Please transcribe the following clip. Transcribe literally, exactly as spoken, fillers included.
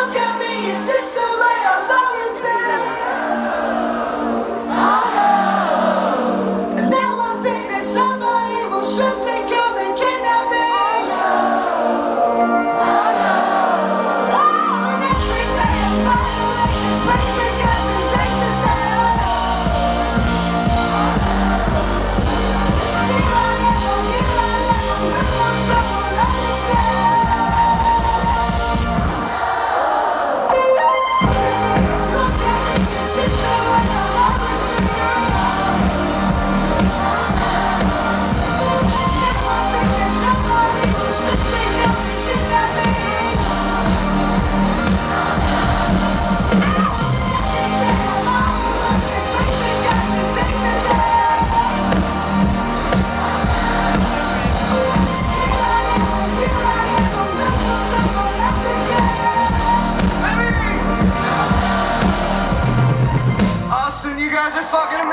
Look at me, is this the way I've always been? And now I think that somebody will swiftly come and kidnap me. Oh, and every day I'm violating, breaking guns and takes it down. Here I am, here I am, with no someone understand. Austin, you guys are fucking